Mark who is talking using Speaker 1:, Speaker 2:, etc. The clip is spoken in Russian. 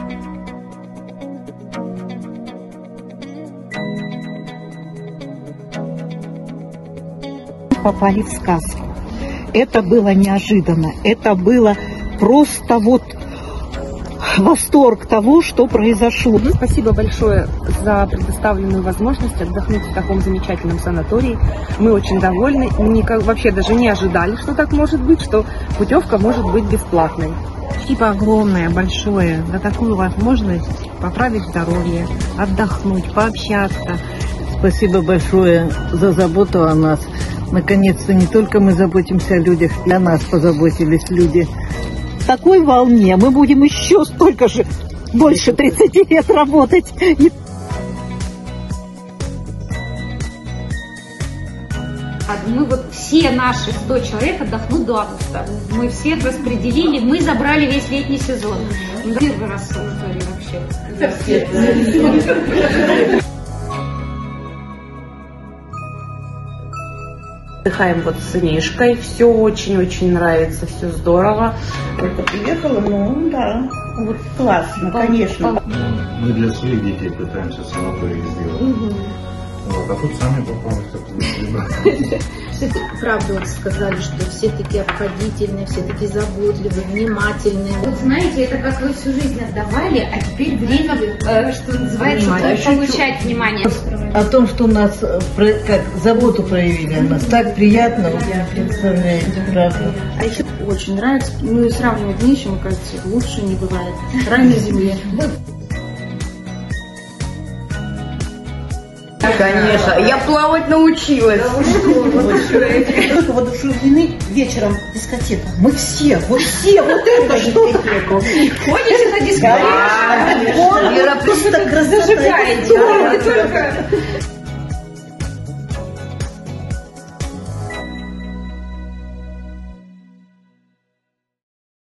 Speaker 1: Попали в сказку. Это было неожиданно. Это было просто вот восторг того, что произошло.
Speaker 2: Спасибо большое за предоставленную возможность отдохнуть в таком замечательном санатории. Мы очень довольны. Вообще даже не ожидали, что так может быть, что путевка может быть бесплатной.
Speaker 3: Спасибо огромное, большое за такую возможность поправить здоровье, отдохнуть, пообщаться.
Speaker 4: Спасибо большое за заботу о нас. Наконец-то не только мы заботимся о людях, и о нас позаботились люди.
Speaker 1: В такой волне мы будем еще столько же, больше 30 лет работать.
Speaker 5: Мы вот все наши 100 человек отдохнут до августа. Мы всех распределили, мы забрали весь летний сезон. Первый раз в санатории вообще.
Speaker 6: Отдыхаем вот с сынишкой, все очень-очень нравится, все здорово.
Speaker 7: Только приехала, ну да, вот классно, конечно.
Speaker 8: Мы для своих детей пытаемся санаторий сделать. Вот, а тут сами попались.
Speaker 9: Правду вот сказали, что все такие обходительные, все такие заботливые, внимательные.
Speaker 5: Вот знаете, это как вы всю жизнь отдавали, а теперь время, что называется, получать внимание.
Speaker 4: О том, что у нас как заботу проявили о нас, так приятно, вы представляете, правда.
Speaker 10: А еще очень нравится, ну и сравнивать нечем, кажется, лучше не бывает. Рай на земле.
Speaker 6: Конечно, я плавать научилась.
Speaker 7: Воодушевлены вечером дискотека. Мы все, вот это что?
Speaker 5: Ходите на дискотеку?
Speaker 7: Просто так разожигаете.